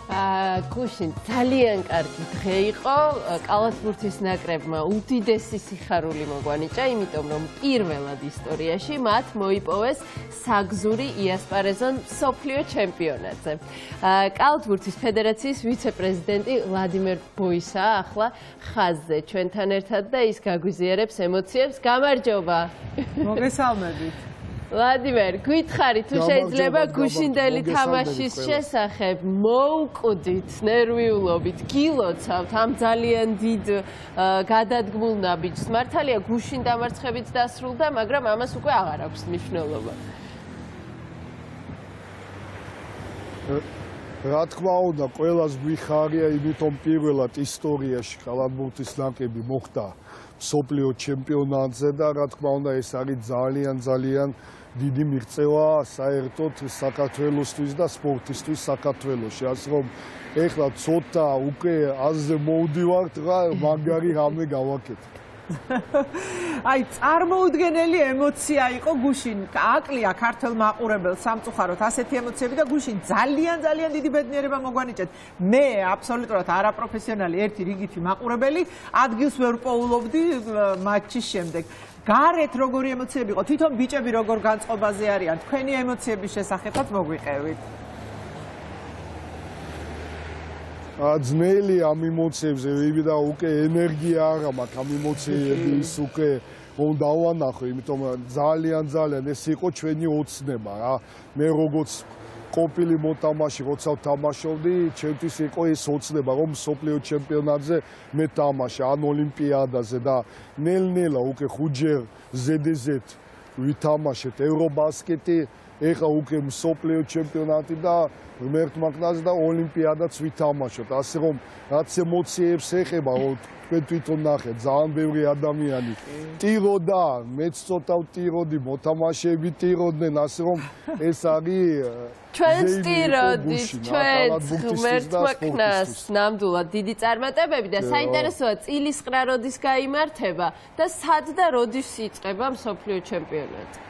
გუშინ ძალიან კარგი დღე იყო. კალათბურთის ნაკრებმა უდიდესი სიხარული მოგვანიჭა, იმიტომ რომ პირველად ისტორიაში მათ მოიპოვეს საგზური იასპარეზონ მსოფლიო ჩემპიონატზე. კალათბურთის ფედერაციის ვიცე-პრეზიდენტი ვლადიმერ ბოისაა ახლა ხაზზე ჩვენთან ერთად და ის გაგვიზიარებს ემოციებს. გამარჯობა. მოგესალმებით. ვლადიმერ, გვითხარი თუ შეიძლება გუშინდელი თამაშის შესახებ მოუკვდით ნერვიულობით, გილოცავთ ამ ძალიან დიდ გადადგმულ ნაბიჯს. მართალია გუშინ დამარცხებით დასრულდა, მაგრამ ამას უკვე აღარ აქვს მნიშვნელობა. რა თქმა უნდა, ყველას გვიხარია, იმიტომ პირველად ისტორიაში კალათბურთის ნაკრები მოხვდა მსოფლიო ჩემპიონატზე და რა თქმა უნდა, ეს არის ძალიან დიდი მიღწევა საერთოდ საქართველოსთვის და სპორტისთვის საქართველოში. ასე რომ ეხლა ცოტა უკვე აზზე მოვდივართ, რა მაგარი რამე გავაკეთე. აი, წარმოუდგენელი ემოცია იყო გუშინ. აკლია ქართულ მაყურებელს სამწუხაროდ ასეთი ემოციები და გუშინ ძალიან დიდი ბედნიერება მოგვანიჭეთ. მე აბსოლუტურად არაპროფესიონალი ერთი რიგითი მაყურებელი ადგილს ვერ პოულობდი მატჩის შემდეგ. გარეთ როგორი ემოციები იყო? თვითონ ბიჭები როგორ განწყობაზე არიან? თქვენი ემოციების შესახებაც მოგვიყევით. ძნელი ამ ემოციებზე ვივიდა, უკვე ენერგია არა მაქვს ამ ემოციების უკვე რომ დავანახო, იმიტომ ძალიან ეს იყო ჩვენი ოცნება რა. მე როგორც ყოფილი მოთამაშე, როცა ვთამაშობდი, ჩემთვის იყო ეს ოცნება, რომ მსოფლიო ჩემპიონატზე მე თამაშე, ან ოლიმპიადაზე და ნელ-ნელა უკვე ხუთჯერ ზედიზედ ვითამაშეთ ევრობასკეტი, ეხლა უკვე მსოფლიო ჩემპიონატი და ღმერთმა ხნას და ოლიმპიადაც ვითამაშოთ. ასე რომ რაც ემოციებს ეხება, თქვენ თვითონ ნახეთ, ძალიან ბევრი ადამიანი ტიროდა, მეც ცოტა ვტიროდი, მოთამაშეები ტიროდნენ, ასე რომ ეს არის ჩვენც ტიროდით, ჩვენც ღმერთმა ხნას ნამდვილად დიდი წარმატებები და საინტერესოა წილისყრა როდის გაიმართება და სად და როდის იწყება მსოფლიო ჩემპიონატი.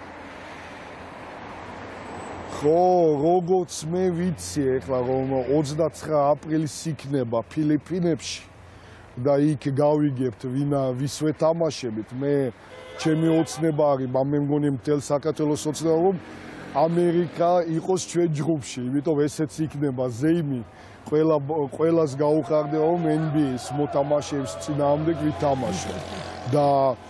ხო, როგორც მე ვიცი ეხლა რომ 29 აპრილის იქნება ფილიპინებში და იქ გავიგებთ ვის ვეთამაშებით. მე ჩემი ოცნება არის, მე მგონი მთელ საქართველოს ოცნება რომ ამერიკა იყოს ჩვენ ჯგუფში, იმიტომ ესეც იქნება ზეიმი ყველას გაუხარდა რომ NBA-ის მოთამაშეებს წინააღმდეგ ვითამაშო და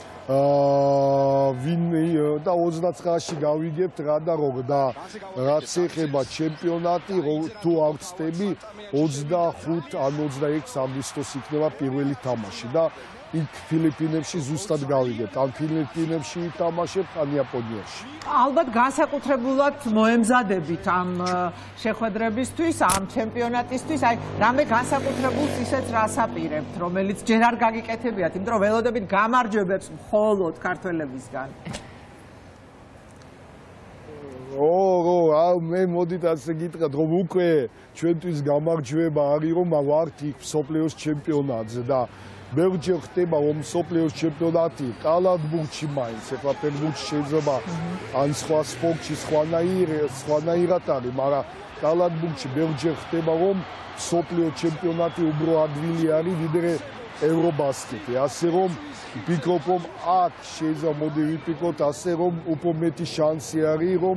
29-ში გავიგებთ რა და როგორ და რაც ეხება ჩემპიონატი, თუ არ ვცდები 25 ან 26 აგვისტოს იქნება პირველი თამაში და იქ ფილიპინებში ზუსტად გავიგებთ, ან ფილიპინებში ვითამაშებთ, ან იაპონიაში. ალბათ განსაკუთრებულად მოემზადებით ამ შეხვედრებისთვის, ამ ჩემპიონატისთვის, აი რამე განსაკუთრებულს ისეც რას აპირებთ, რომელიც ჯერ არ გაგიკეთებიათ, იმიტომ რომ ველოდებით გამარჯვებებს მხოლოდ ქართველებისგან. მე მოდით ასე გითხრათ, რომ უკვე ჩვენთვის გამარჯვება არის, რომ ვართ იქ მსოფლიოს ჩემპიონატზე და ბევრჯერ ხდება რომ მსოფლიოს ჩემპიონატი კალათბურთში მაინც, ეხლა ფეხბურთში შეიძლება ან სხვა სპორტში სხვანაირად არის, მაგრამ კალათბურთში ბევრჯერ ხდება რომ მსოფლიო ჩემპიონატი უფრო ადვილი არის ვიდრე ევრობასკეტი. ასე რომ ვფიქრობ რომ აქ შეიძლება მოდი ვიფიქროთ ასე რომ უფრო მეტი შანსი არის რომ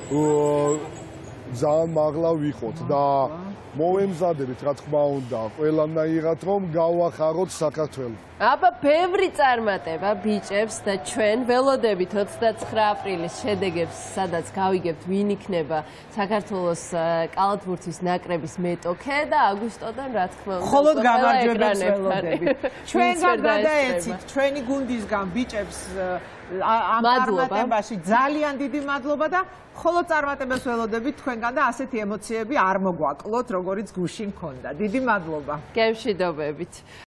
ძალიან მაღლა ვიყოთ და მოვემზადებით რა თქმა უნდა ყველანაირად რომ გავახაროთ საქართველო. აბა ბევრი წარმატება ბიჭებს და ჩვენ ველოდებით 29 აპრილის შედეგებს, სადაც გავიგებთ ვინ იქნება საქართველოს კალათბურთის ნაკრების მეტოქე და აგვისტოდან რა თქმა უნდა მხოლოდ გამარჯვებებს ველოდებით. ჩვენგან გადაეცით, ჩვენი გუნდისგან ბიჭებს ამ წარმატებაში ძალიან დიდი მადლობა და მხოლოდ წარმატებებს ველოდებით თქვენგან და ასეთი ემოციები არ მოგვაკლოთ, როგორიც გუშინ ქონდა. დიდი მადლობა. გემშვიდობებით.